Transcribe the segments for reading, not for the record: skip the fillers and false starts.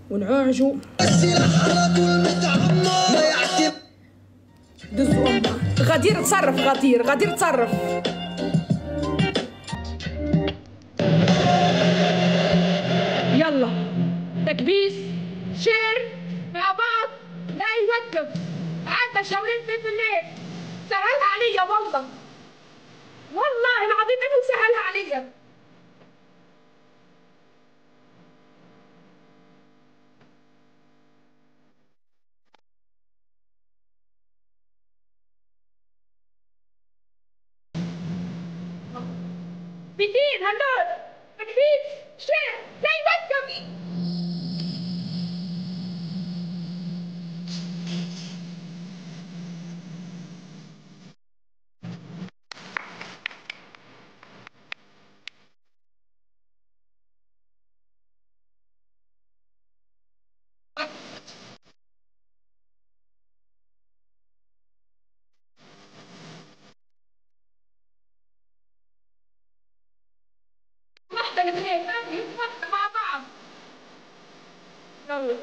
ونعوجوا دزوا امها. غدير تصرف، غدير تصرف. يلا تكبيس شير مع بعض. لا يوقف، عندنا شغلين في الليل. سهلها عليا والله العظيم انه سهلها عليا. بدين هلول تكبيس شير لا يوقف. واحدة الاثنين مع بعض. يلا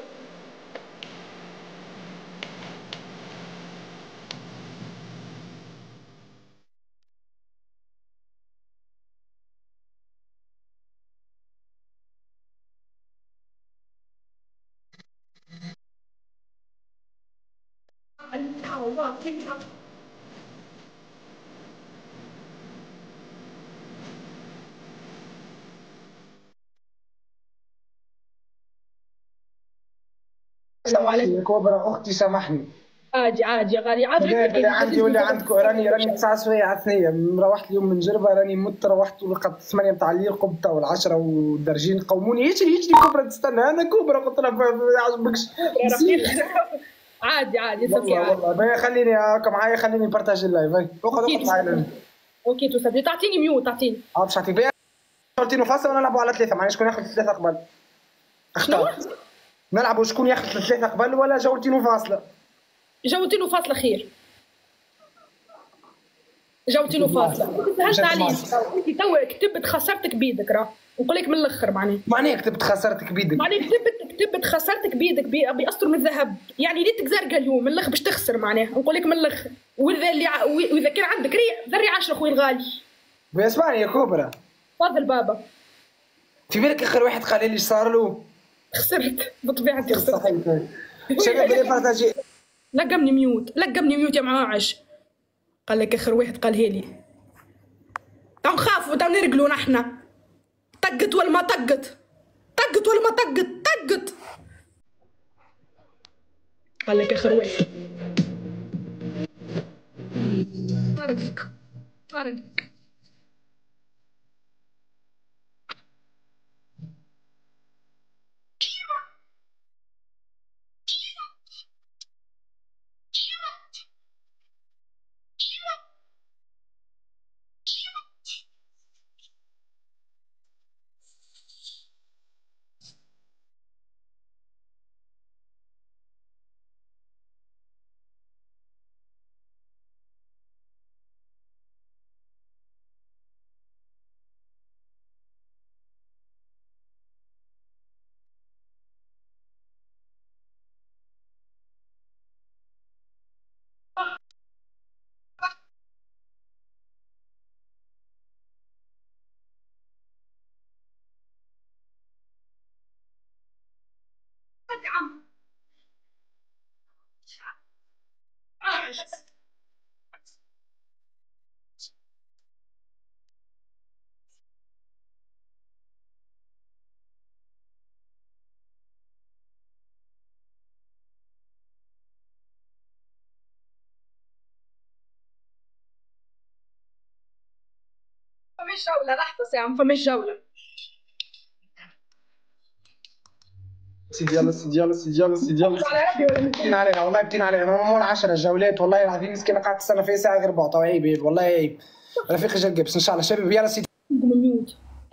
السلام عليكم يا كوبرا اختي سامحني. عادي يا غالي عادي. ولا عندي ولا عندكم. راني 9 سوايع على الثنيه. روحت اليوم من جربه، راني مت. روحت ولقيت 8 نتاع الليل قبطه والعشره والدرجين قوموني. يجري كوبرا تستنى. انا كوبرا قلت لها ما يعجبكش. عادي والله خليني هكا معايا، خليني نبارتاجي اللايف. اقعد معايا. اوكي توصل. تعطيني ميوت، تعطيني. باش تعطيني بيها. قلتي فاصل ونلعبوا على 3. معناها شكون ياخذ 3 قبل؟ اختار. نلعبوا شكون ياخذ 3 قبل ولا جولتين فاصله؟ جولتين وفاصله خير. جولتين وفاصله. سهلت عليك. انت تو كتبت خسرتك بيدك. راه نقول لك من الاخر معناها كتبت خسرتك بيدك. معناها كتبت خسرتك بيدك بأسطر من الذهب. يعني ليتك زرقاء اليوم من الاخر باش تخسر معناها. نقول لك من الاخر. واذا كان عندك ريع ذري 10 خويا الغالي. اسمعني يا كوبرا. تفضل بابا. في بالك اخر واحد قال لي ايش صار له؟ خسرت بطبيعتي. خسرت. شباب بلي بارتاجي. لقمني ميوت يا معاعش. قال لك اخر واحد قالها لي. تو نخافوا تو نرقلوا نحنا. طقت ولا ما طقت. قال لك اخر واحد. طارق فمش جولة. لحظة ساعة فمش جولة. سيدي بتين علينا والله بتين علينا. مامون 10 جولات والله العظيم. مسكينه قاعده تستنى فيها ساعه غير بعض. عيب والله عيب. رفيق جرقبس ان شاء الله شباب. يلا سيدي. ميوت.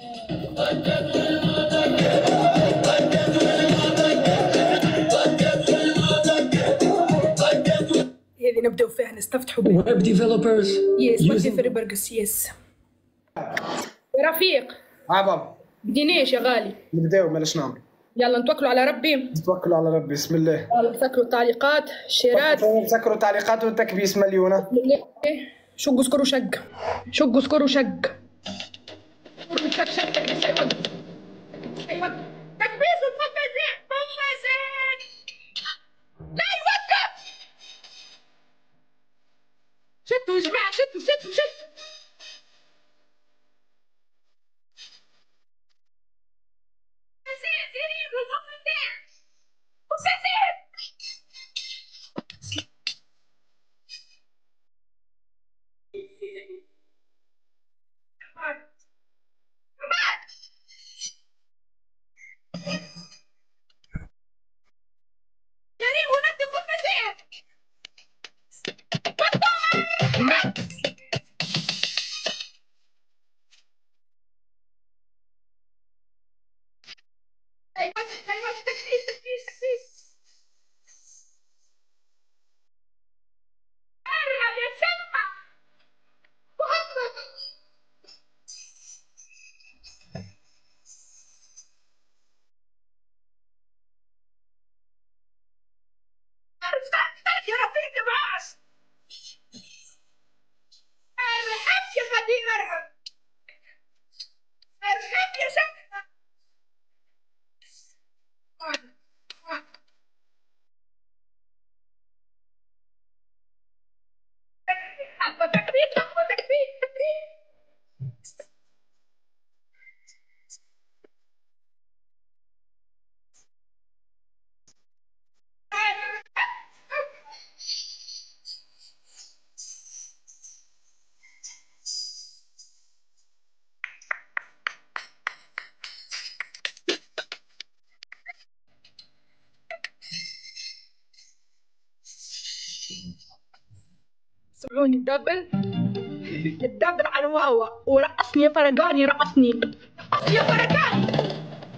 هذه نبداو فيها نستفتحوا بها. ويب ديفلوبرز. يس ويب ديفلوبرز. يس يا رفيق. بابا بديناش يا غالي. نبداو مالاش نعمل. يلا نتوكلوا على ربي. توكلوا على ربي، بسم الله. يلا سكروا التعليقات، الشيرات. سكروا تعليقات والتكبيس مليونه. بسم الله. شقوا سكروا شق، شقوا سكروا شق. شق شق تكبيس. ايوه ايوه تكبيس وتفزيع بومبازين. لا يوقف. شدوا يا جماعه، شدوا شدوا شدوا. سمعوني الدبل، الدبل على الواوا ورقصني يا فرقاني، رقصني رقصني يا فرقاني.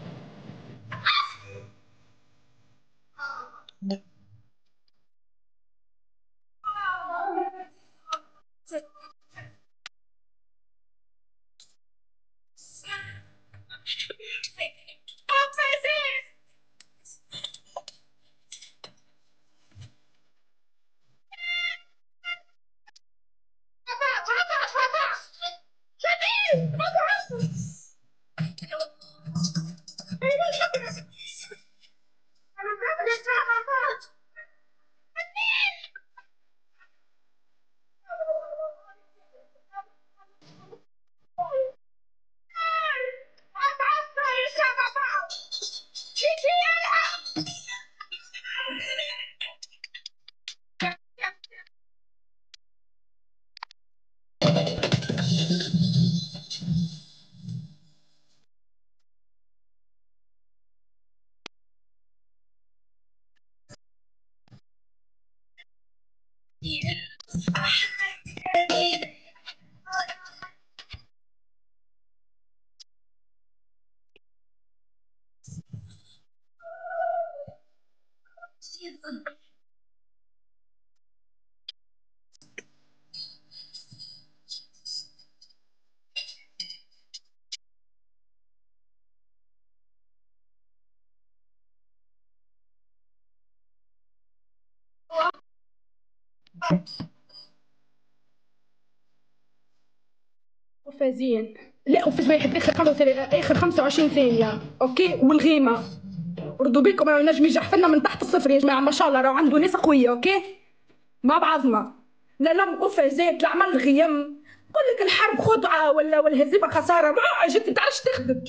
وفازين. لا وفاز واحد اخر 25 ثانية، اوكي. والغيمة رضوا بيكم، ما نجم يجي حفلنا من تحت الصفر يا جماعة، ما شاء الله راه عنده ناس قوية، اوكي مع بعضنا. لا لا وفازات لا عمل غيم. نقول لك الحرب خدعة ولا والهزيمة خسارة، ما جيت ما تعرفش تخدم.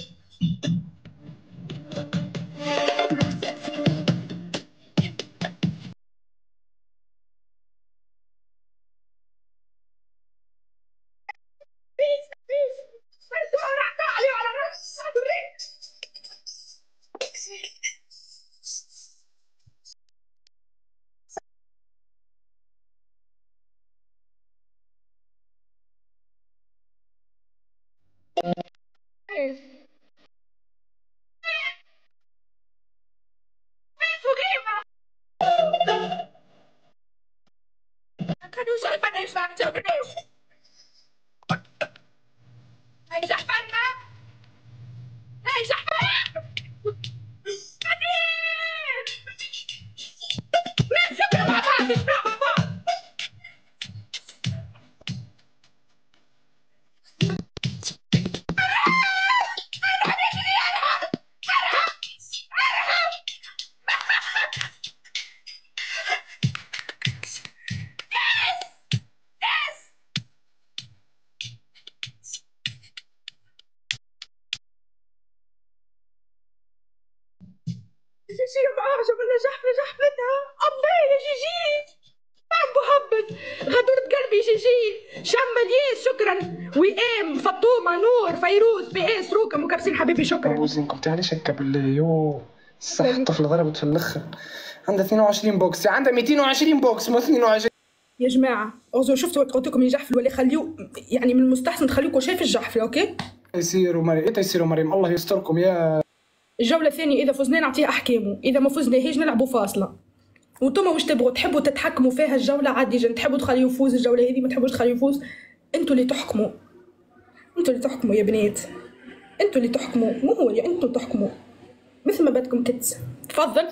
جيجي معاجة ولا نجح منها. الله يا جيجي عم بهبط. غدورة قلبي جيجي. شم مليان شكرا. وئام فطومة نور فيروز بي اس روكم وكابسين حبيبي شكرا. بوزينكم تعاليش هكا بالله يو صح الطفل ضربت في الاخر. عندها 22 بوكس، عندها 220 بوكس مو 22. يا جماعة أوزو شفتوا قلت لكم يجحفل ولا خليو يعني من المستحسن تخليكم شايف الجحفل أوكي؟ يصيروا مريم إيه يصيروا مريم الله يستركم يا. الجولة الثانية إذا فزنا نعطيه أحكامه، إذا ما فزناهيش نلعبوا فاصلة. وانتم واش تبغوا؟ تحبوا تتحكموا فيها الجولة عادي جدا، تحبوا تخليوا يفوز الجولة هذه ما تحبوش تخليوا يفوز، انتوا اللي تحكموا. انتوا اللي تحكموا يا بنات. انتوا اللي تحكموا مو هو اللي انتوا تحكموا. مثل ما بدكم كتس. تفضل.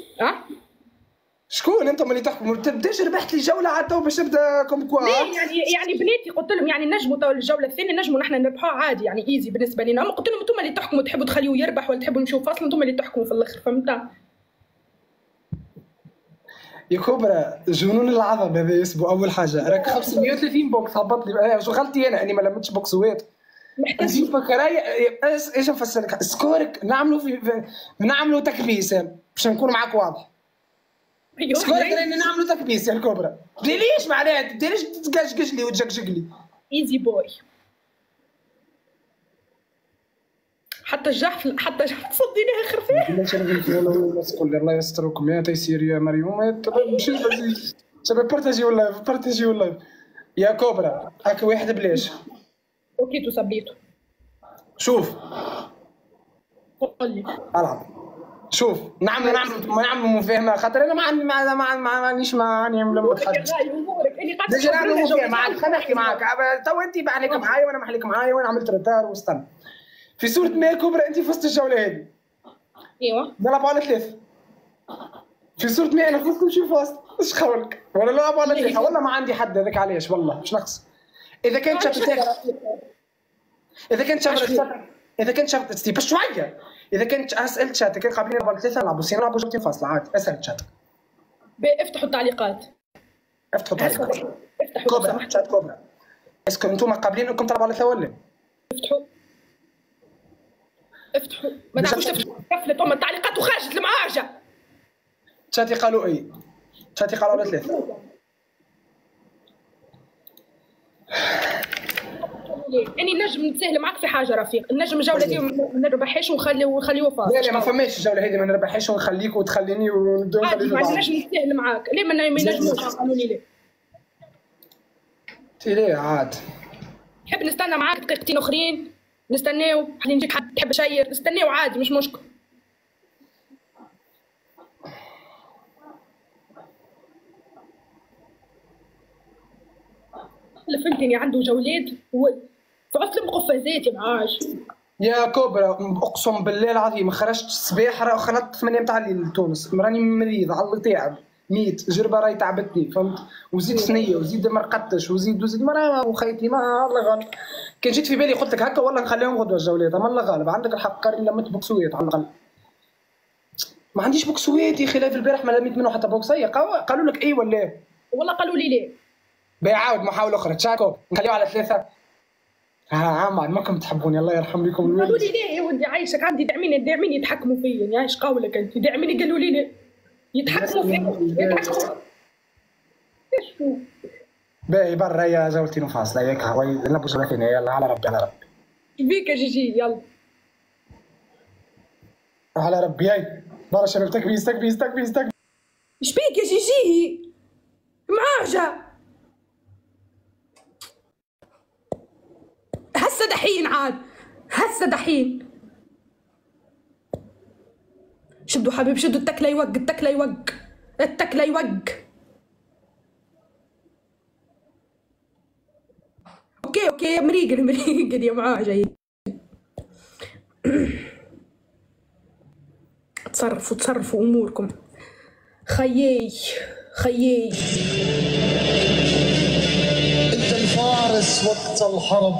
شكون انتم اللي تحكموا؟ تبداش ربحت لي جوله عاد تو باش نبدا كوم كوا. يعني بناتي قلت لهم يعني نجموا تو الجوله الثانيه نجموا نحن نربحوها عادي يعني ايزي بالنسبه لنا، اما قلت لهم انتم اللي تحكموا تحبوا تخليوه يربح ولا تحبوا نمشيو فاصل انتم اللي تحكموا في الاخر فهمت؟ يا كبرى جنون العظم هذا يسبوا اول حاجه راك 530 بوكس هبط لي واش غلطي انا اني ما لمتش بوكسوات. نزيد فكراي ايش نفسر لك سكورك نعملوا تكبيس باش نكون معاك واضح. سكورك راني نعملوا تكبيس يا الكبرى. ليش معناها ليش تقشقش لي وتجقجق لي؟ ايزي بوي. حتى الجحفل تصدينيها خرفيه. الناس تقول لي الله يستركم يا تيسير يا مريم ماشي شباب بارتاجي ولا يا كوبرا هاك واحد بلاش. اوكي تو سبيتو. شوف قول لي العب شوف نعملوا مفاهمه خاطر انا مانيش ماني ملمت حد. ديجا نعملوا مفاهمه معاك خليني نحكي معاك تو انت بعنيك معايا وانا محليك معايا وانا عملت ريتار واستنى. في صورة ما كبرى انت فزت الجولة هذه. ايوه. نلعبوا على 3. في صورة ما انا فزت نمشي فاصل، ايش قولك؟ ولا نلعبوا على 3 والله ما عندي حد هذاك علاش والله مش نقص. إذا كانت شافت بس شوية. إذا كانت سألت شاتك كان قابلين نلعبوا على 3 نلعبوا سين نلعبوا جولتين فاصل عادي اسأل شاتك. افتحوا التعليقات. افتحوا كبرى شات كبرى. اسكو انتم قابلين انكم تلعبوا على 3 ولا؟ افتحوا ما تعرفوش تفتحوا قفلت ام التعليقات وخرجت المعاجة. شاتي قالوا اي شاتي قالوا على 3. اني نجم نتساهل معاك في حاجه رفيق، نجم الجوله دي ما نربحهاش ونخليوه فاصل. لا ما فماش الجوله هذه ما نربحهاش ونخليك وتخليني ونبداو نخليو بعض. نجم نتساهل معاك ليه ما ينجموش قالوا لي ليه؟ ليه عاد نحب نستنى معاك دقيقتين اخرين نستناو حتى نجيك حد تحب شير نستناو عادي مش مشكل. اللي فهمتني عنده جولات فعرفت لهم قفازات يا معاش. يا كوبرا اقسم بالله العظيم خرجت الصباح خلطت 8 نتاع الليل لتونس راني مريض على تعب ميت جربه راهي تعبتني فهمت وزيد سنيه وزيد ما رقدتش وزيد مرة وخيتي ما الله غالب. كان جيت في بالي قلت لك هكا والله نخليهم غدوه الجولات اما الله غالب عندك الحق قال الا مت بوكسويات على الاقل. ما عنديش بوكسويات يا خلاف البارح ما لميت منه حتى بوكسيه قالوا لك اي ولا والله قالوا لي ليه. بيعاود محاولة أخرى تشاكو نخليو على 3. عام ماكم تحبوني الله يرحم لكم. قالوا لي ليه يا ودي عايشك عندي داعمين يتحكموا فيا يعني ايش قولك انت داعمين قالوا لي ليه يتحكموا فيا يتحكموا. باهي برا يا جولتين فاصلة ياك هاوي نلعبوا جولتين يلا على ربي على ربي. بيك يا جيجي يلا. على ربي هاي برا شباب تكبيس. ايش بيك يا جيجي؟ معاجة هسه دحين عاد هسه دحين شدوا حبيب شدوا التكله يوق. اوكي مريقل يا معاجة. تصرفوا اموركم خيي انت الفارس وقت الحرب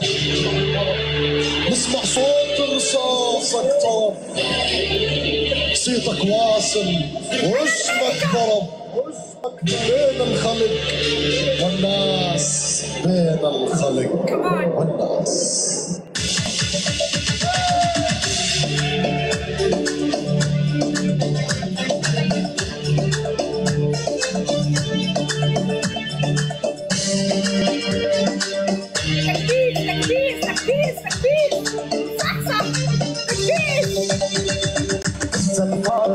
نسمع صوت رصاصك طرب صيتك واصل واسمك ضرب بين الخلق والناس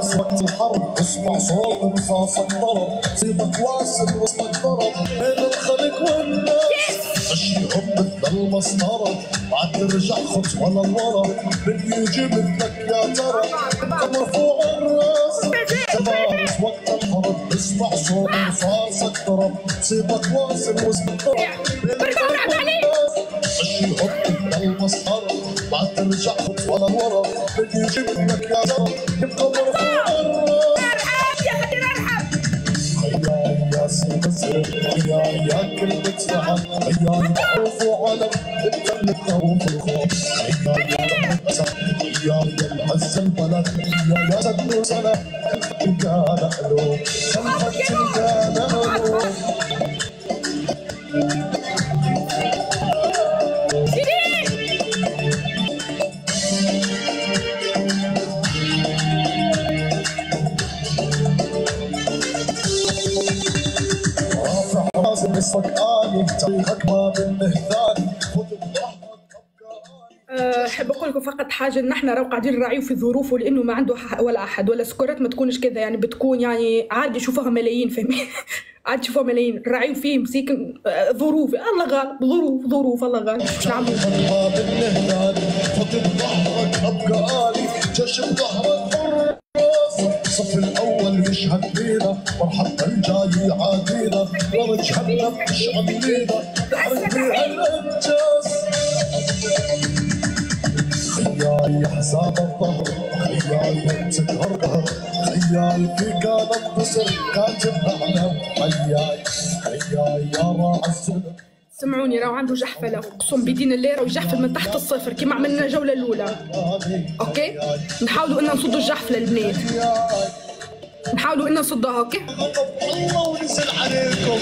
فارس وقت الحرب اسمع صوت رصاصك ضرب صيتك واصل وسط الضرب بين الخلق والناس اشيهم مثل المسطره بعد ترجع خطوه لورا من يجي مثلك يا ترى انت مرفوع الراس فارس وقت الحرب اسمع صوت رصاصك ضرب صيتك واصل وسط الضرب بين الخلق والناس اشيهم مثل المسطره بعد ترجع خطوه لورا من يجي مثلك يا ترى يبقى مرفوع الراس. يا سيدي يا كلمة سعد يا معروف وعلم انت اللي تخوف الخوف يا العز البلد يا سد وسلام خلفك كان حلو خلفك كان حلو. لازم اسمك آلي تاريخك ما بالمهذال خذ بضحك احب اقول لكم فقط حاجه ان احنا راهو قاعدين نراعيو في ظروفه لانه ما عنده ولا احد ولا سكورات ما تكونش كذا يعني بتكون يعني عادي يشوفوها ملايين فهمي عادي يشوفوها ملايين نراعيو فيه مسيك ظروف الله غالب ظروف الله غالب مش نعمل ما بالمهذال خذ بضحك ابقى آلي جيش بظهرك الصف الاول يشهد لينا مرحبا الجاي عادينا ورجعنا اشعل لينا نحرق بيها الانجاز. خياي حساب الظهر خياي تقهر ظهر خياي في كان النصر كاتب اعلام خياي يا راعي السلم. سمعوني راهو عنده جحفله اقسم بدين الله راهو يجحفل من تحت الصفر كيما عملنا الجوله الاولى اوكي نحاولوا ان نصدوا الجحفله البنات نحاولوا ان نصدها اوكي الله ونزل عليكم.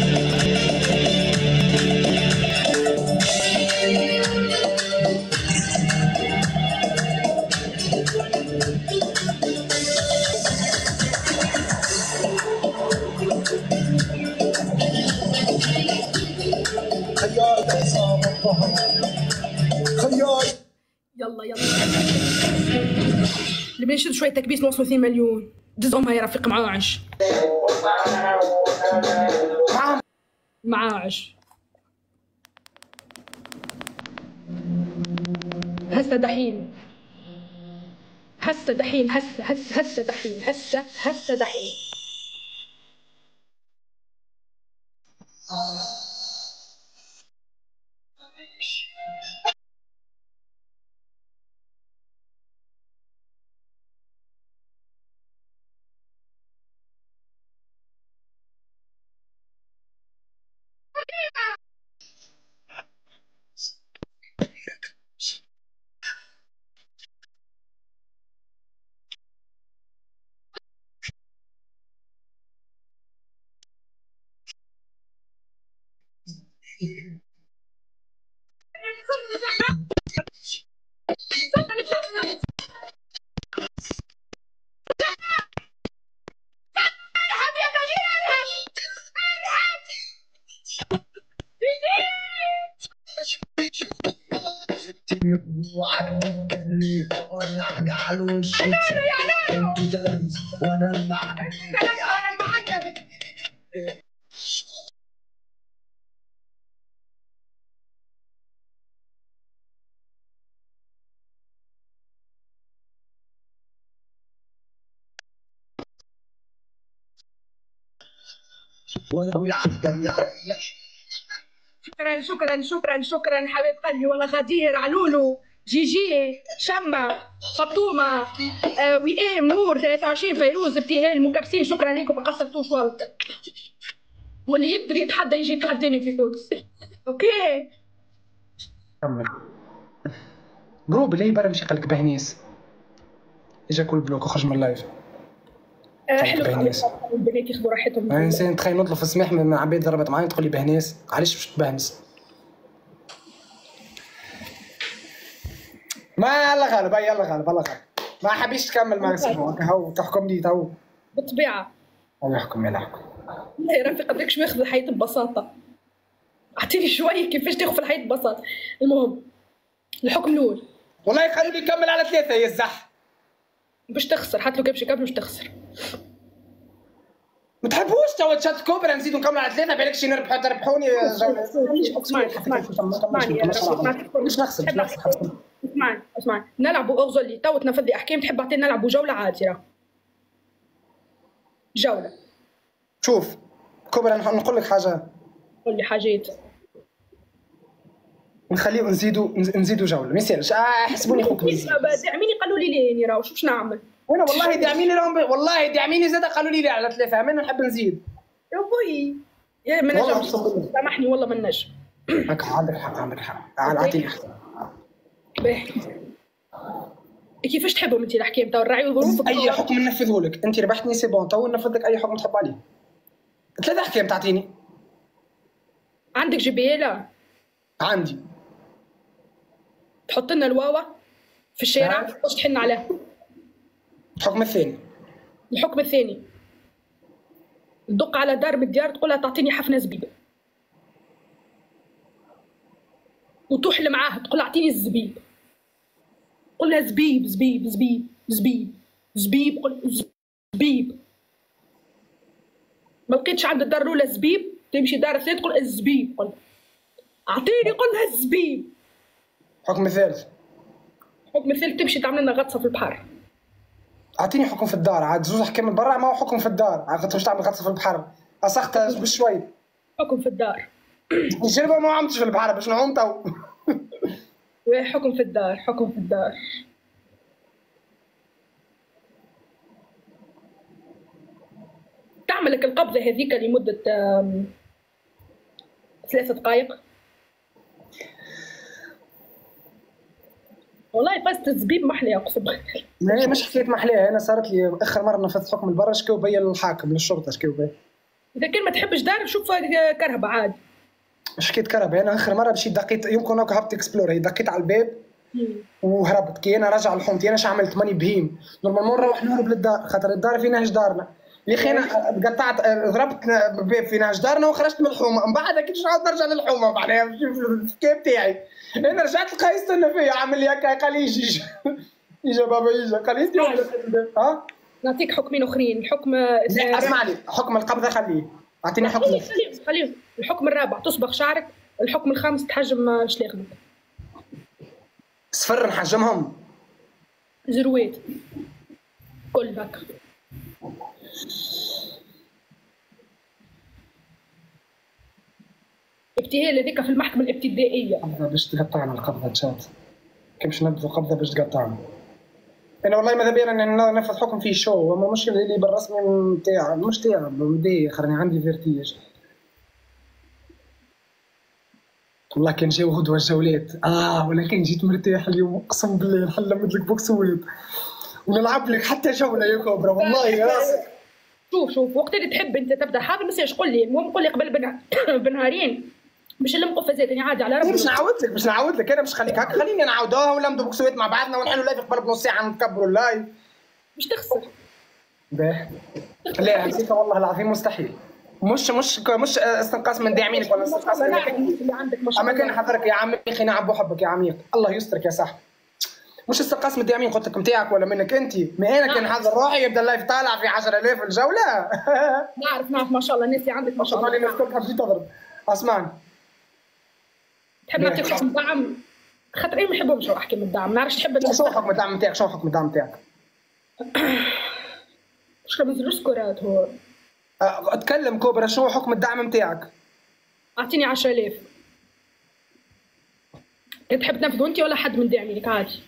خيال حساب الظهر خيال يلا اللي بنشد شويه تكبيس نوصلوا 2 مليون دزهم هاي رفيق معاعش هسه دحين شكرا حبيب قلبي والله غدير علولو جيجي شمة فطومة وئام نور 23 فيروز ابتهال مكبسين شكرا لكم ما قصرتوش والله واللي يقدر يتحدى يجي يتحداني في تونس اوكي كمل جروب اللي برا مش يقلك بهنيس اجا كل بلوك وخرج من اللايف حلو البنات ياخذوا راحتهم انسان تخيل نطلب في السماح من عباد ضربت معايا تقول لي بهنيس علاش باش تبهنس ما يلا غالب الله غالب ما حبيش تكمل ما نسمعوك هو تحكم لي تو بالطبيعه الله يحكم يلا يحكم يا رفيق قدرك شو ياخذ الحياه ببساطه اعطيني شويه كيفاش تاخذ في الحياه ببساطه المهم الحكم الاول والله يخلوني يكمل على 3 يا الزح باش تخسر حتى لو كان باش يكمل باش تخسر. ما تحبوش توا تشات كوبرا نزيدو نكملوا على 3 بالك شي نربحوا تربحوني مش نخسر اسمعني نلعبوا اغزلي تو تنفذ لي احكام. تحب تعطينا نلعبوا جوله عادي راه جوله. شوف كوبرا نقول لك حاجه. قول لي حاجات. نخليه نزيدوا جوله ما يصيرش. حسبوني خوك داعميني قالوا لي ليه راه واش نعمل. وانا والله داعميني راهم والله داعميني زاد قالوا لي على 3 انا نحب نزيد. يا بوي يا ما نجمش سامحني والله ما نجم. هكا عندك حق اعطيني حق. باهي كيفاش تحبهم انت الاحكام تو الرعي وظروفك؟ اي حكم ننفذه لك. انت ربحتني سي بون تو ننفذ لك اي حكم تحب عليه. 3 احكام تعطيني. عندك جبيله؟ عندي. تحط لنا الواوا في الشارع واش تحن عليه. الحكم الثاني. الحكم الثاني تدق على دار من الديار تقول لها تعطيني حفنه زبيب وتحل معاها تقول لها اعطيني الزبيب. قول لها زبيب زبيب زبيب زبيب زبيب. قول زبيب. ما لقيتش عند الدار الاولى زبيب تمشي دار الثالث تقول الزبيب. قول اعطيني قول لها الزبيب. الحكم الثالث. الحكم الثالث تمشي تعمل لنا غطسه في البحر. اعطيني حكم في الدار عاد زوج احكام من برا ما هو حكم في الدار. عاد واش تعمل غطسه في البحر اسخت بشوي. حكم في الدار. الجربه ما عمتش في البحر باش نعوم تو. حكم في الدار. حكم في الدار. تعمل لك القبضه هذيك لمده 3 دقائق. والله فازت الزبيب محليه اقسم بالله. لا مش حكايه محليه. انا صارت لي اخر مره نفذت حكم البرا شكاو بيا للحاكم للشرطه شكاو بيا. اذا كان ما تحبش دار شوف كرهبه عادي. مش حكايه كرهبه. انا اخر مره مشيت دقيت يمكن هكا هبطت اكسبلور دقيت على الباب وهربت. كي انا راجع لحومتي انا شعملت ماني بهيم نورمالمون نروح نهرب للدار خاطر الدار في نهج دارنا. يا اخي انا قطعت ضربت باب في نهج دارنا وخرجت من الحومه. من بعد كي نعاود نرجع للحومه معناها الكيب تاعي. انا رجعت لقاه يستنى فيا عامل لي هكا قال لي يجي بابا يجي قال لي ها نعطيك حكمين اخرين. الحكم لا اسمعني حكم القبضه خليه. اعطيني حكم. خليه. الحكم الرابع تصبغ شعرك. الحكم الخامس تحجم شلاغمك. صفر نحجمهم. زروات كل هكا. ابتهال هذيك في المحكمة الابتدائية. قبضة باش تقطعنا القبضة تشات. كي باش نبذوا قبضة باش تقطعنا. أنا والله ماذا بينا ننفذ حكم فيه شو. أما مش اللي بالرسمي نتاع مش تاع بدي خليني عندي فيرتيج. والله كان جاو غدوة الجولات ولكن جيت مرتاح اليوم اقسم بالله نحل لك بوكسويت ونلعب لك حتى جولة يا كوبرا والله يا راسك. شوف وقت اللي تحب انت تبدا حاجه ما يصيرش قول لي. المهم قول لي قبل بنهارين باش نلم قفازات يعني عادي على ربي. باش نعاود لك انا مش خليك هكا. خليني نعاودوها ولا نبدو بوكسويت مع بعضنا ونحلوا لايف قبل بنص ساعه نكبروا اللايف. باش تخسر. باه لا نسيت والله العظيم مستحيل. مش استنقاص من داعمينك ولا استنقاص من اللي عندك ما شاء الله. اما كان حضرك يا عميقي نعم بحبك يا عميق الله يسترك يا صاحبي. مش استنقاص من الداعمين قلت لك نتاعك ولا منك انت. ما انا كان حاضر روحي يبدا اللايف طالع في 10000 الجوله. نعرف ما شاء الله الناس اللي عندك ما شاء الله. انا نفتك حبيت تضرب. اسمعني تحب نعطيك حكم دعم خاطر ايه ما نحبهمش احكي من الدعم. ما نعرفش تحب شو حكم الدعم نتاعك. شو حكم الدعم نتاعك؟ واش ما سكورات هو. اتكلم كوبرا شو حكم الدعم نتاعك؟ اعطيني 10000. تحب تنفذوا انت ولا حد من داعمينك عادي؟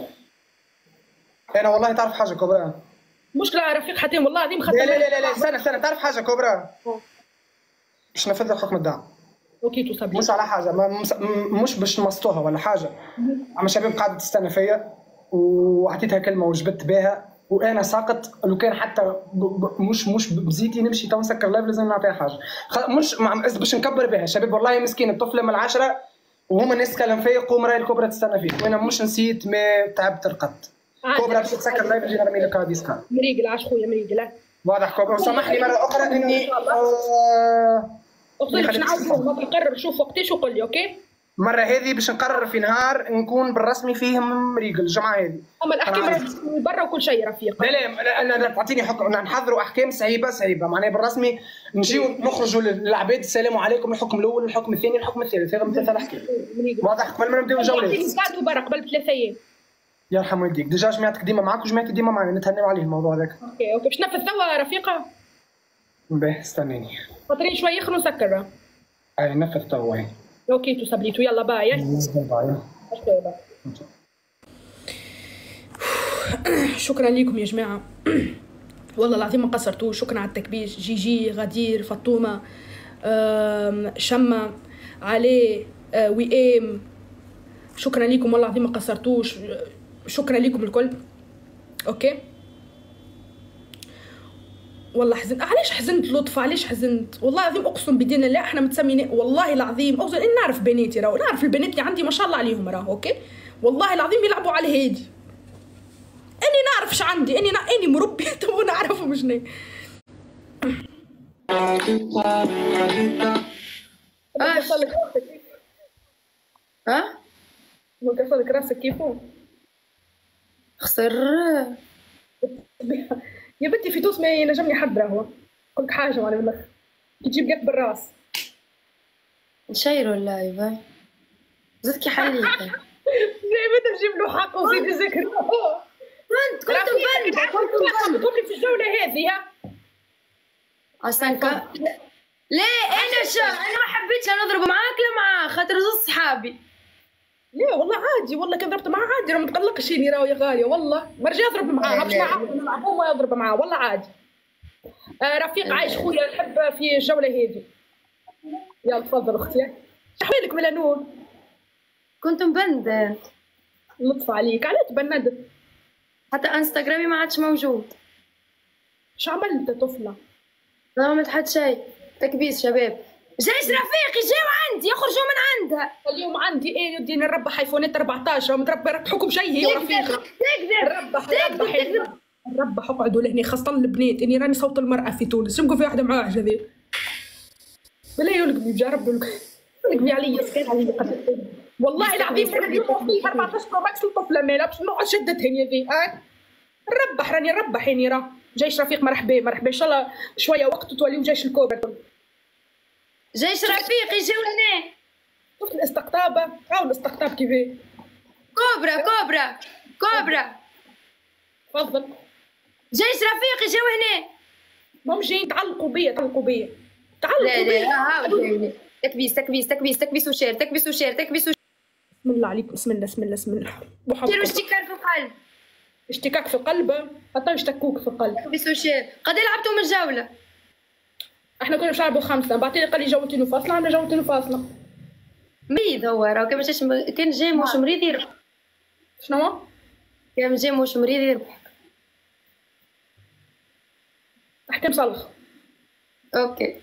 انا والله تعرف حاجه كوبرا. مشكلة رفيق حاتم والله العظيم خاطر لا استنى تعرف حاجه كوبرا. باش نفذ لك حكم الدعم. اوكي تصبي. مش على حاجه مش باش نمسطوها ولا حاجه. اما شباب قاعده تستنى فيا وعطيتها كلمه وجبت بها وانا ساقط. لو كان حتى مش بزيتي نمشي تو نسكر لايف لازم نعطيها حاجه مش باش نكبر بها. شباب والله مسكين الطفله من العشره وهما الناس تكلم فيا قوم راهي الكوبرا تستنى فيك وانا مش نسيت ما تعبت رقدت. كوبرا باش تسكر لايف نجي نرمي لك هذه سكان. مريقل عاش خويا مريقل. واضح كوبرا. وسامحني مره اخرى اني اختي باش نعاودوا نقرر شوف وقتاش وقول لي اوكي. المره هذه باش نقرر في نهار نكون بالرسمي فيهم مريقل الجمعه هذه. اما الاحكام برا وكل شيء رفيق. لا انا تعطيني حكم، نحضروا احكام صعيبه معناها بالرسمي نجيو نخرجوا للعباد السلام عليكم، الحكم الاول الحكم الثاني الحكم الثالث، هذا مثل الاحكام واضح قبل ما نبداو الجولات. قعدوا برا قبل ب3 ايام. يرحم والديك ديجا جمعتك ديما معك وجمعتي ديما معنا نتهناو عليه الموضوع هذاك. اوكي باش نفذ توا رفيقه. باهي استناني خاطرين شوي يخلو نسكر. اي نفذ توا. اوكي تو صبريتو يلا باي. شكرا لكم يا جماعه والله العظيم ما قصرتوش. شكرا على التكبيش، جيجي غدير فاطمه شمه علي وئام، شكرا لكم والله العظيم ما قصرتوش. شكرا لكم الكل. اوكي والله حزنت. علاش حزنت لطفة؟ علاش حزنت؟ والله العظيم اقسم بدين الله احنا متسمين والله العظيم اوزن اني نعرف بناتي راهو، نعرف البنات اللي عندي ما شاء الله عليهم راهو. اوكي والله العظيم يلعبوا على الهادي. اني نعرفش عندي اني مربيه تو نعرفهم شنو. ها؟ وكسرك راسك كيفو؟ خسر يا بنتي في توس ما ينجمني حد راهو. قلت حاجه وانا بالله كي تجيب قط بالراس نشيرو اللايف هاي زدكي حليته. زي ما تجيب له حق وزيد ذكر. كنت بند في الجوله هذه ها عساكا. ليه انا ما حبيتش نضرب معاك لا معاه خاطر زوز صحابي. لا والله عادي، والله كان ضربت معاه عادي، راه متقلقش يا راهو يا غاليه والله ما رجع يضرب معاه مش نلعبوا ما يضرب معاه والله عادي. رفيق عايش خويا نحب في الجوله هذه. يلا تفضل اختي. شحوالك ملانون؟ كنت مبندة. لطف عليك. علاش تبندت؟ حتى انستغرامي ما عادش موجود. اش عملت طفله؟ ما عملت حتى شيء. تكبيس شباب. جيش رفيقي جاو عندي يخرجوا من عندها. اليوم عندي ايه يدي نربح ايفونات 14 ومتربى ربحكم شيء هي ورفيقه. نربح اقعدوا لهنا خاصة البنات اني راني صوت المرأة في تونس. يمكن في واحدة معاه جذي بلا يلقمي بجرب يلقمي علي سكين علي والله العظيم اليوم 14 برو ماكس الطفلة مالها باش نقعد شدتهن يا ذي. نربح راني نربح يعني راه جيش رفيق مرحبا مرحبا ان شاء الله شوية وقت توليو جيش الكوبر. جيش رفيقي جاو هنا. شفت الاستقطابة؟ هاو الاستقطاب كيفاه؟ كوبرا تفضل. جيش رفيقي جاو هنا. مهم جايين تعلقوا بيا لا تكبيس وشير بسم الله عليكم. بسم الله ديروا اشتكاك في القلب. اشتكاك في القلب؟ حتى يشتكوك في القلب. تكبيس وشير. قد لعبتوا من الجولة؟ احنا كنا باش نلعبوا 5 بعدين قال لي جولتين وفاصلة. عندنا جولتين وفاصلة. مريض هو راه كان جاي موش مريض يربح. شنو؟ كان جاي موش مريض يربح. احكام صلخ. اوكي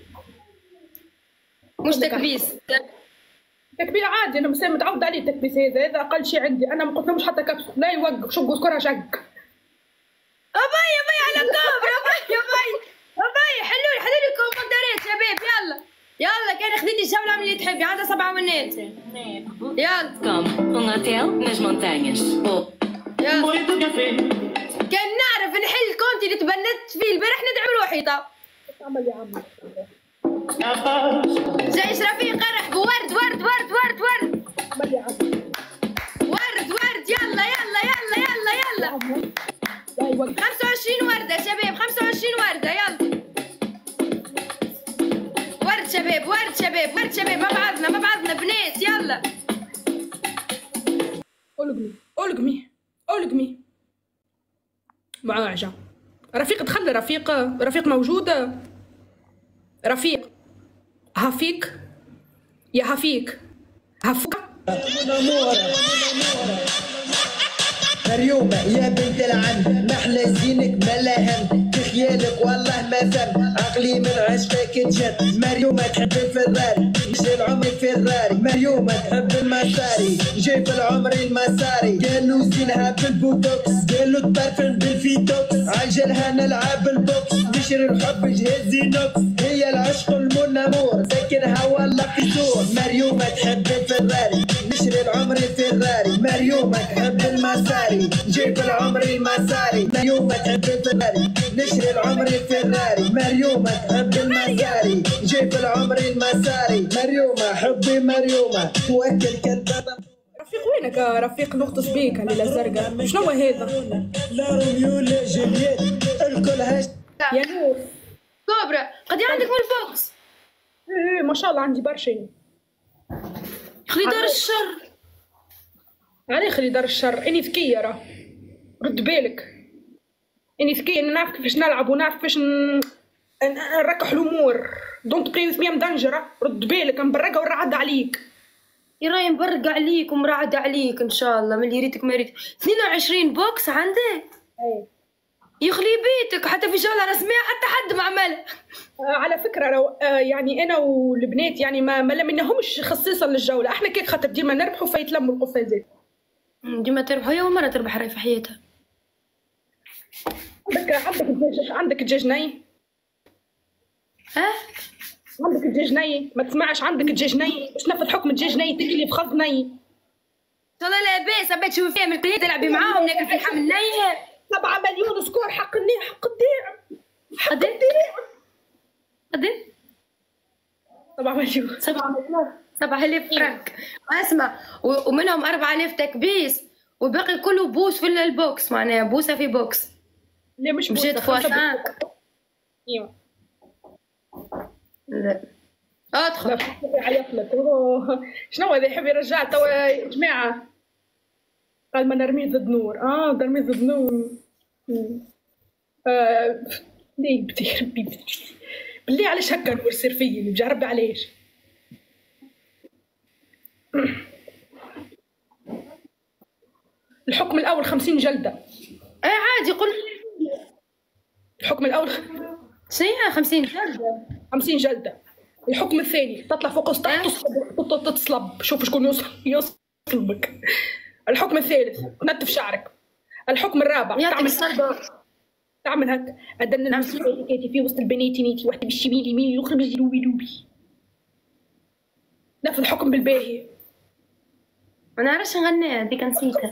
مش تكبيس. تكبير عادي انا مسام متعود عليه التكبيس هذا اقل شيء عندي. انا ما قلت لهمش حتى كبسه لا يوقف شق وذكرها شق. اباي على كوبرا اباي حلوا لي كومنتات شباب يلا كان خديتي الجوله من اللي تحبي عندها 7 ونات. يلا hotel nas montanhas. كان نعرف نحل الكونتي اللي تبنت فيه البارح ندعم روحي. طب عمل يا عمي جيش رفيق رحب ورد عمل يا عمي ورد يلا 25 وردة شباب 25 وردة يلا. ورد شباب ما بعضنا بنات يلا. ألقمي معاجة. رفيق دخل. رفيق موجودة. رفيق هافيك يا هافيك مريومة يا بنت العم محلى زينك ملاهم تخيالك والله ما فهم عقلي من عشقك تجن. مريومة تحب الفراري مشي العمر فراري. مريومة تحب المساري جاي في العمر المساري. قالوا زينها بالبوتوكس قالوا الطرفن بالفيتوكس عجلها نلعب البوكس نشري الحب جهاز زينوكس. ويا العشق المنمور سكنها والله كسور. مريومة تحب الفراري نشري العمر الفراري. مريومة تحب المساري نجيب العمر المساري. مريومة تحب الفراري نشري العمر الفراري. مريومة تحب المساري نجيب العمر المساري. مريومة حبي مريومة توكل كالبابا. رفيق وينك يا رفيق نغطس بيك الليلة الزرقاء؟ شنو هذا؟ لا روميو لا جولييت الكل هاش. يا نور كوبرا قد عندك من البوكس؟ ايه ما شاء الله عندي برشا. خلي دار الشر. علي خلي دار الشر، اني ذكية راه، رد بالك. اني ذكية، نعرف كيفاش نلعب ونعرف كيفاش نركح الامور. دونت بلاي وذ مي ام دانجر، رد بالك نبرقها ونرعد عليك. يا راي مبرقة عليك ومرعد عليك ان شاء الله، من اللي ريتك ما ريت. 22 بوكس عندك؟ ايه يخلي بيتك، حتى في جولة رسمية حتى حد ما عملها. على فكرة لو يعني انا والبنات يعني ما لمناهمش خصيصا للجولة، احنا كيك خاطر ديما نربحوا فيتلموا القفازات. ديما تربح، هي أول مرة تربح راي في حياتها. عندك الدجاج ني؟ ها؟ عندك الدجاج ني؟ ما تسمعش عندك الدجاج ني؟ باش نفذ حكم الدجاج ني تكلي في خلط ني. ان شاء الله لاباس، حبيت تشوفي فيها من القليل تلعبي معاهم ناكل في اللحم الني. 7 مليون سكور حق الديع. قدي؟ قدي؟ 7 مليون. 7,000 فرنك. اسمع، ومنهم 4000 تكبيس والباقي كله بوس في البوكس، معناها بوسه في بوكس. لا مش مشيت فوا 5. ايوه لا ادخل. يعيط لك. شنو هذا يحب يرجع توا يا جماعه؟ قال ما نرميه ضد نور. نرميه ضد نور. ليه بدي ربي بالله علاش هكا نور يصير فيا؟ نرجع ربي علاش؟ الحكم الاول 50 جلده. اي عادي قول. الحكم الاول شنو 50 جلده؟ 50 جلده. الحكم الثاني تطلع فوق السطح تتصلب، شوف شكون يصلبك. الحكم الثالث تنتف شعرك. الحكم الرابع تعمل هكا أدنى المسؤولية في وسط البنات نيتي، واحدة بالشمال يمين الأخرى بالجنوبي لوبي. نفذ الحكم بالباهي. ما نعرفش نغنيها هذيك نسيتها.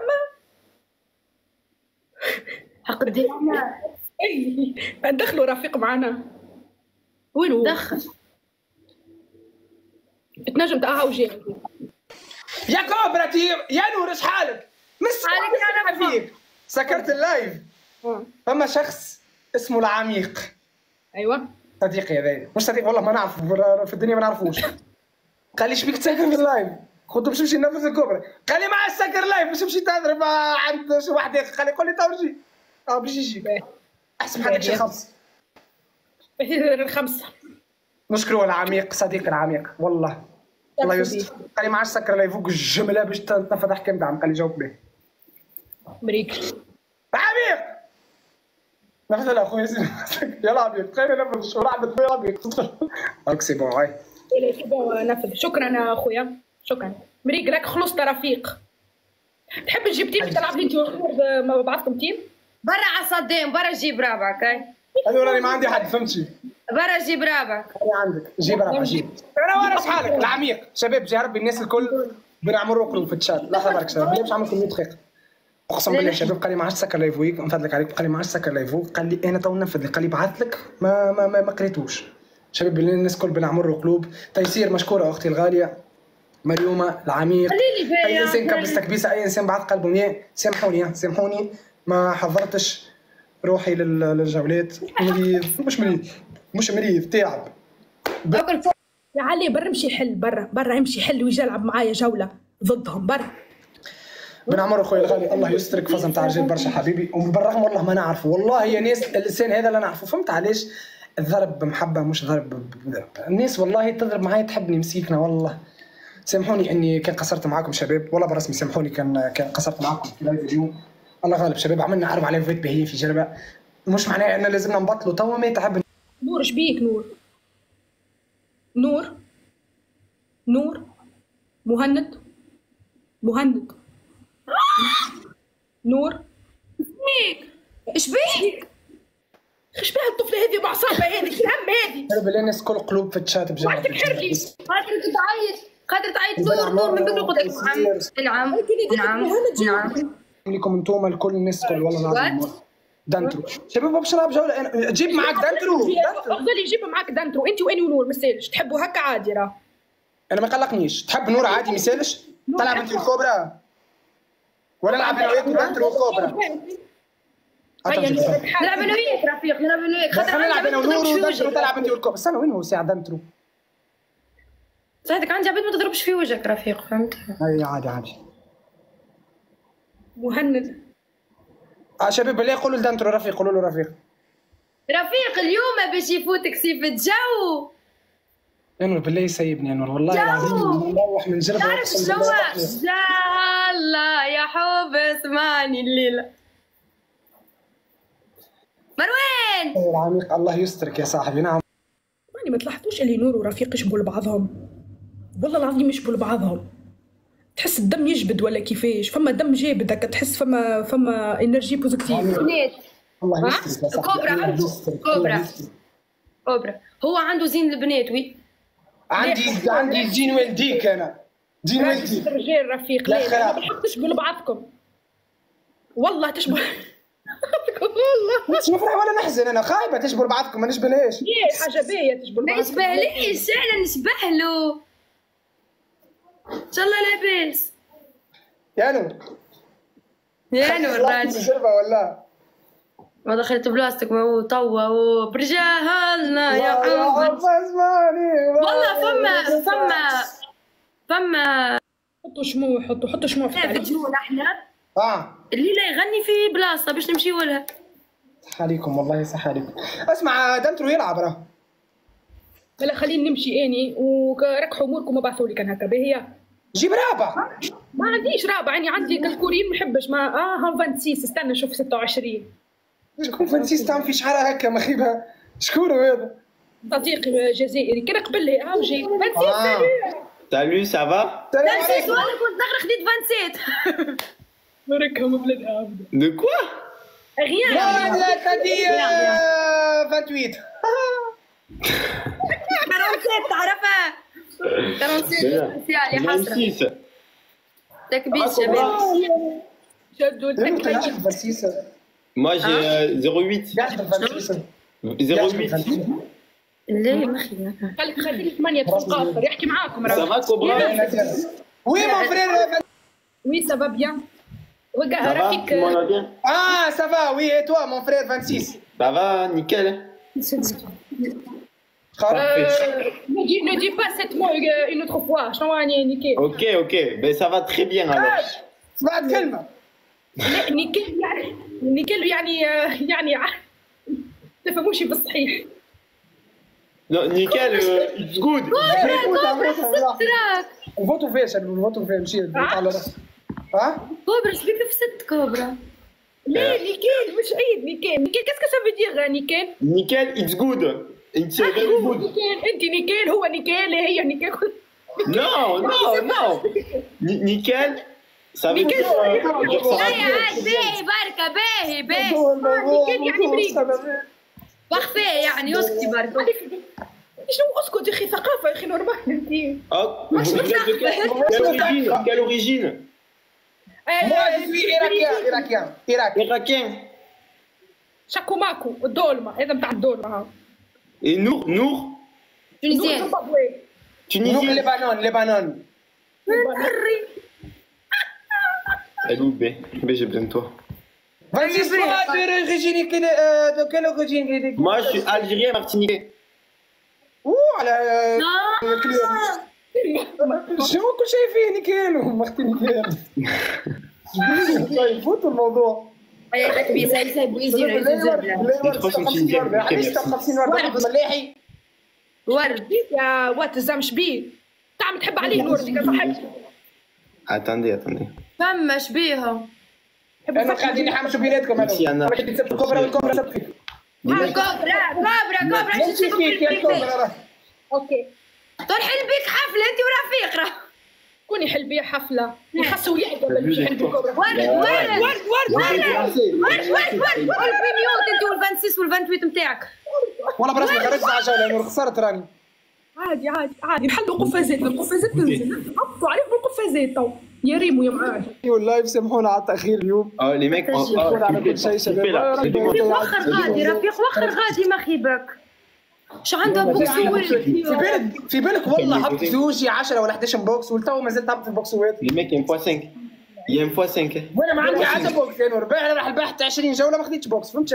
حق الدراما. اي ندخلوا رفيق معنا. وينو؟ دخل. تنجم تاهو جاي. يا كوبراتي يا نور ايش حالك؟ حالك انا فيك سكرت اللايف. فما شخص اسمه العميق. ايوه صديقي هذا مش صديق والله ما نعرف في الدنيا ما نعرفوش. قال لي شبيك تسكر في اللايف؟ قلت باش نمشي ننفذ الكوبرا. قال لي مع السكر لايف باش نمشي تضرب عند شي واحد. قال لي قول لي تو جي. باش يجي احسن حاجه شي خمس. الخمسه. نشكروا العميق صديقي العميق والله الله يستر. قال لي ما عادش سكر لايف فوق الجمله باش تنفذ احكام دعم. قال لي جاوب به مريك عميق. نفذ لا اخويا يلا عميق خلينا نفذ شو لعبه خويا عميق. اوكي بون هاي نفذ. شكرا اخويا شكرا. مريك راك خلصت رفيق. تحب نجيب تيم تلعب لي انت ما بعضكم تيم؟ برا على صدام، برا جيب رابعك. هذو راني ما عندي حد فهمتي. برا جيب رابعك. عندك جيب رابع جيب. انا وانا شحالك العميق شباب جا ربي الناس الكل بنعملوا قلوب في الشات. لحظه برك شباب بالله باش نعمل 100 دقيقه. اقسم بالله شباب قال لي ما عادش تسكر لايف ويك نفضلك عليك. قال لي ما عادش تسكر لايف ويك. قال لي انا تو ننفذ لك. قال لي بعث لك ما قريتوش. شباب بالله الناس الكل بنعملوا قلوب. تيسير مشكوره اختي الغاليه مريومه العميق. اي انسان كبس تكبيسه اي انسان بعث قلبه 100. سامحوني ما حضرتش روحي للجولات. مريض مش مريض تعب. يا علي برا امشي حل برا امشي حل ويجي يلعب معايا جوله ضدهم برا. بن عمر اخويا الغالي الله يسترك فازم تاع رجال برشا حبيبي. وبالرغم والله ما نعرفه والله يا ناس الانسان هذا لا نعرفه. فهمت علاش الضرب بمحبه مش ضرب الناس والله تضرب معايا تحبني مسيكنا والله. سامحوني اني كان قصرت معاكم شباب والله برسمي. سامحوني كان قصرت معاكم في لايف اليوم. الله غالب شباب عملنا 4 لايفات باهيين في جربه. مش معناه ان لازمنا نبطلوا توا ما يتعب. نور شبيك نور مهند نور ايش بيك؟ ايش بها الطفله هذه معصبه هذه الهم هذه. بالله الناس كل قلوب في الشات بجد. واحد تحر لي خاطر تعيط نور من بكري قلت لك نعم لكم انتم الكل الناس كل والله العظيم. دانترو شباب باش نلعب جوله، جيب معاك دانترو. افضل يجيب معاك دانترو. انت واني ونور مسالش تحبوا هكا عادي راه. انا ما قلقنيش. تحب نور عادي مسالش. تلعب انت الكوبرا ولا نلعب انا وياك دانترو وكوبرا؟ نلعب انا وياك رفيق، نلعب انا وياك خاطر نلعب انا ونور ودانترو. تلعب انت والكوبرا. استنى وين هو ساعه دانترو؟ صحتك عندي عبيد ما تضربش في وجهك رفيق، فهمت؟ اي عادي. مهند شباب بالله قولوا لدانترو رفيق. قولوا له رفيق اليوم باش يفوتك سيف الجو. انور بالله يسيبني انور والله العظيم. نروح من جربه. تعرف شنو الله يا حب اسمعني الليله. مروان العميق الله يسترك يا صاحبي. نعم يعني ما تلاحظوش اللي نور ورفيق يشبهوا لبعضهم؟ والله العظيم يشبهوا لبعضهم. تحس الدم يجبد ولا كيفاش؟ فما دم جابد هكا، تحس فما انرجي بوزيتيف. بنات الله يسترك يا صاحبي. كوبرا عنده كوبرا هو عنده زين البنات. وي عندي جين والديك. انا جين والديك رجال رفيق. لا بالحق تشبهوا لبعضكم والله تشبه. والله مش نفرح ولا نحزن. انا خايبه تشبهوا لبعضكم ما نشبهلهاش. حاجه باهيه تشبهوا ما لبعضكم. يشبهليش انا نشبه له ان شاء الله لاباس. يا نور راجل تجربه ولا ما دخلت بلاستيك وطوى وبرجالنا يا عم. والله فما حطوا شموع في التعليق. جنون احنا الليله يغني في بلاصه باش نمشيو لها. صح عليكم والله صح عليكم. اسمع دانترو يلعب راه. لا خليني نمشي اني وركحوا اموركم وبعثوا لي كان هكا باهيه. جيب رابع. ما عنديش رابع يعني عندي كالكوريين ما نحبش. ما ها 26 استنى نشوف 26. شكون 26 تعمل في شعرها هكا مخيبها؟ شكون هذا؟ صديقي جزائري كان قبل ها وجاي 26. Salut, ça va? 26 وانا كنت داخل خديت 27. مركهم بلاد عبده. De quoi? Rien. لا تدي 28. 47 تعرفها؟ 47 يا حسرة. 26. تكبير شباب. شدوا التكبير. Moi j'ai 08. 08. لا مخي. خلي 8 قاصر يحكي معاكم. Ça va Cobra? Oui mon frère. Oui ça va bien. Ça va? Tu m'entends bien? Ça va oui et toi mon frère 26. Ça va nickel. Ne dis pas cette mot une autre fois. شنو يعني نيكيل؟ Ok, ben ça va très bien alors. سمعت كلمة. لا نيكيل يعني تفهموش بالصحيح. Non, nickel, it's good. نفوتوا فيه شنو نفوتوا فيه مشي على راسك. كوبرا شبيك في 6 كوبرا. لا نيكيل مش عيد. نيكيل كاسكو سا فو دير نيكيل؟ Nickel, it's good. It's very good. انت نيكيل هو نيكيل هي نيكيل. Non. Nickel, ça veut dire باهي بركة باهي. نيكيل يعني مريض. بخفي يعني اسكتي بركة. شنو اسكت يا اخي ثقافة يا اخي نورمال انت. Vous êtes de quelle origine? Moi je suis irakien. Irakien. شاكو ماكو الدولمة هذا بتاع الدولمة ها. Et Nour? تونسيان. Tunisien. Lebanon. Eloubé, j'ai besoin de toi. De quelle origine? Moi je suis algérien martiniquais. على شنو كل شيء فيه نيكيل ومختي نيكيل. يفوتوا الموضوع. يا حبيبي سايب ويزي ورد يا وات الزمش بيه تعمل تحب عليه نور ديك صاحبتي. Attendez. فما شبيها. انا قاعدين نحمسوا بيناتكم انا. الكبرى والكبرى سبقي. كوبرا اوكي. طرح بيك حفلة انت ورفيق راه. كون يحل بيا حفله يخسوا يعقب اللي يحل بالكوبرا. ورد البيميوت انت وال26 وال28 نتاعك. والله براسي ما رجع جوله نور خسرت راني. عادي نحلوا قفازات، القفازات تنزل نحطوا عليهم القفازات تو يا ريمو يا معاذ. والله يسامحونا على التاخير اليوم. لي ميك على كل شيء شباب. رفيق وخر غادي، رفيق وخر غادي ما خيبك. شو عندها بوكسوات؟ في بالك والله هبط فيوجي 10 ولا 11 بوكس والتو ما زلت هبط في البوكسوات. لي ميك يم فوا 5 يم فوا 5 وانا ما عندي حتى بوكس يا نور. راح البحث 20 جوله ما خديتش بوكس فهمت؟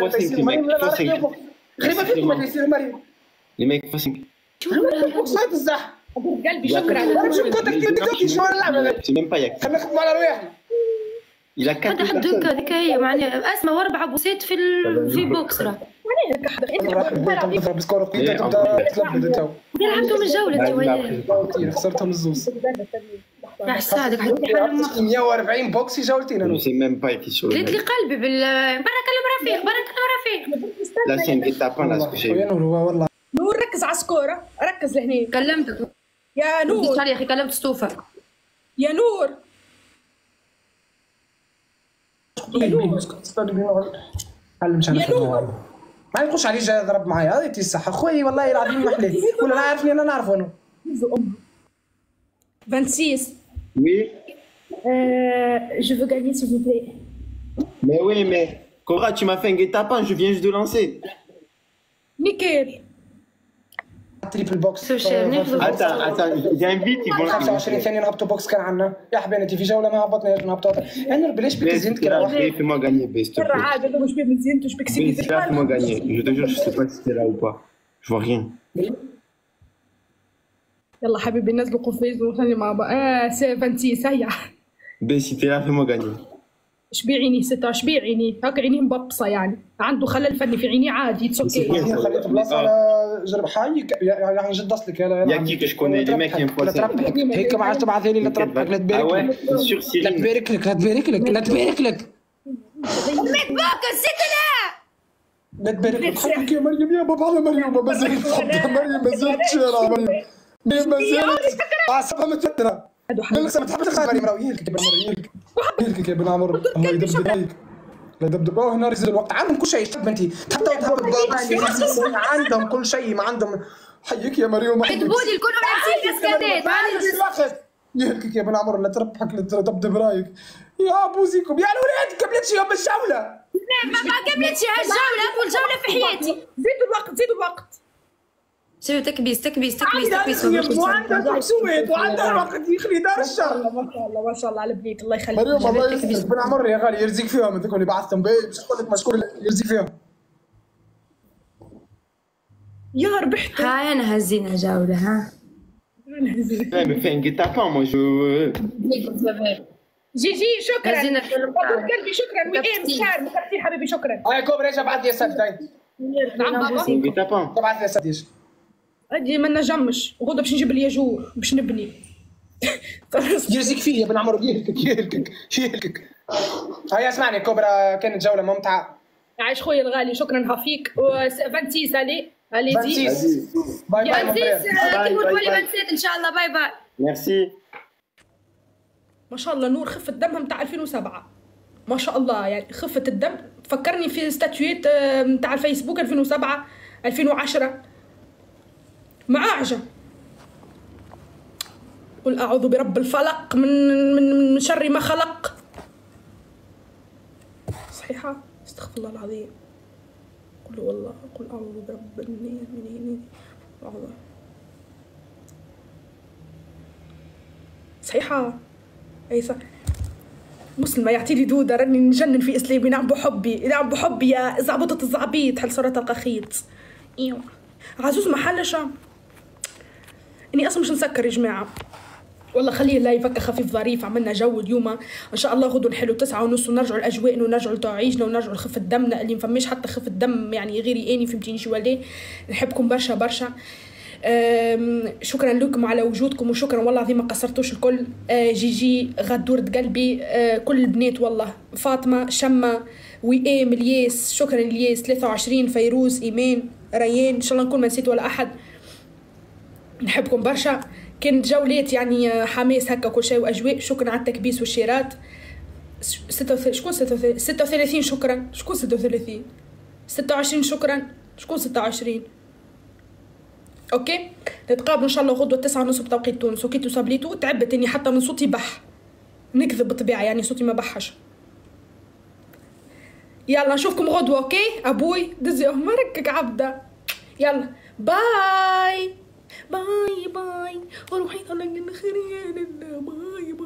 غريبه فيكم اللي يصير مريض. لي ميك فوا 5 بوكسات الزح قلبي شكرا. انا شو كنت كتبت شو اللعبه سي ميم با ياك خلينا نخدموا على رواحنا. الى هذا 4 حد هذيك هي معناها اسمه وربع بوسات في بوكس راه. نضرب بسكور تبدا تلبد تو. لعبتهم الجوله انت خسرتهم الزوز. راح يساعدك حتى حل 140 بوكس في جولتين انا. سي ميم با ياك شو قلت لي قلبي برا كلم رفيق لا سين كي تابون لا سكوشي يا نور والله نور ركز على السكوره، ركز لهني كلمتك يا نور. يا اخي كلمت ستوفه يا نور علم شان ما يقولش عليه جاي يضرب معايا. هذه الصحة خويا والله العظيم ما حليت ولا انا عارفني انا نعرفه انا. 26 وي je veux gagner s'il vous plaît. Mais oui, mais Cobra, tu m'as fait un guet-apens, je viens juste de lancer. نيكيل تريبل بوكس. Attends, j'ai un beat, ils vont 25 ثانية نهبطوا بوكس كان عندنا يا حبيبتي في جولة ما هبطناش نهبطوا. انا بلاش بك زينت كده Fais-moi gagner, s'il te plaît. عادي انا مش بيه زينت وش بك سيدي. Fais-moi gagner. Je te jure, je sais pas si t'es là ou pas. Je vois rien. يلا حبيبي نزلوا قفاز وخلي مع بعض. 26 هيا. Ben, si t'es là, fais-moi gagner. شبيه عيني ستة شبيه عيني هاك عينيه مبطصة يعني عنده خلل فني في عيني عادي تسوكي. خليت بلاصة على جرب حي يعني جد اصلك يا كي شكون لي ميك هيك ما عادش تبعث لي لا تربحك لا تبارك لك لا تبارك لك لا تبارك لك لا تبارك لك ميك بوكس ست لا تبارك لك. حقك يا مريم يا بابا على مريم ما زالت مريم ما زالت شارع مريم ما زالت عصبها متوترة. لسه ما تحبش مريم راه يهلكك يا مريم يهلكك يا بن عمر الله يدبدب عليك لا يدبدب. هنا رزق الوقت عندهم كل شيء بنتي تحطوا عندهم كل شيء ما عندهم. حيك يا مريم حيك بودي الكل عم يصير الوقت يهلكك يا بن عمر لا تربحك لا تدبدب رايك يا بوزيكم يا الولاد كملتش يوم الجوله. ما كملتش هالجوله اول جوله في حياتي. زيدوا الوقت سير تكبيس وعندها بوكسوات وعندها الوقت يخلي دار الشر. ما شاء الله على بنيك الله يخليك. مريم الله يسلمك بن عمر يا غالي يرزق فيهم هذوك اللي بعثتهم باهي باش نقول لك مشكور يرزق فيهم. يا ربحت. هاي انا هزينا جوله ها. Ouais, mais fais un guet-apens, moi je. جي شكرا. هزينا قلبي شكرا وإيه مسار مكرتين حبيبي شكرا. هاي كوبرا ايش ابعث لي يا سيدي. نعم بابا. Un guet-apens. ابعث لي يا سيدي. أجي ما نجمش غدا باش نجيب الياجور باش نبني. يرزق فيه يا بن عمر يهلكك. هيا اسمعني كوبرا كانت جولة ممتعة. عايش خويا الغالي شكرا هافيك. و26 علي زيد. باي باي عزيز تقول لي ما نسيت ان شاء الله. باي باي. Merci. ما شاء الله نور خفة دمها متاع 2007 ما شاء الله يعني خفة الدم فكرني في ستاتويت متاع الفيسبوك 2007 2010 معاعجة. قل أعوذ برب الفلق من شر ما خلق. صحيحة استغفر الله العظيم. قل والله قل أعوذ برب صحيحة أي صح. مسلمة يعطي لي دودة راني نجنن في إسلامي. نعم بحبي يا زعبطة الزعبيط حل صورة القخيط. إيوه عزوز محلش إني أصلا مش نسكر يا جماعة والله. خليه اللايف هكا خفيف ظريف. عملنا جو اليوم ان شاء الله غدو نحلو 9:30 ونرجعوا لاجوائنا ونرجعوا لتعايشنا ونرجعوا لخفة دمنا اللي مفماش حتى خفة دم يعني غيري اني فهمتيني شو ولا. نحبكم برشا برشا. شكرا لكم على وجودكم وشكرا والله العظيم ما قصرتوش الكل. جيجي غدورة قلبي كل البنات والله. فاطمة شمة وإيم الياس شكرا الياس 23 فيروز إيمان ريان ان شاء الله نكون ما نسيت ولا احد. نحبكم برشا. كانت جولات يعني حماس هكا كل شيء واجواء. شكرا على التكبيس والشيرات. 36 شكون 36 شكرا. شكون 36؟ 26 شكرا. شكون 26؟ اوكي نتقابلوا ان شاء الله غدوه 9:30 بتوقيت تونس. اوكي توصبليتو تعبت اني حتى من صوتي بح، نكذب بالطبيعه يعني صوتي ما بحش. يلا نشوفكم غدوه. اوكي ابوي دزي مركك عبده. يلا باي باي باي. روحي طلع الخير يا باي باي.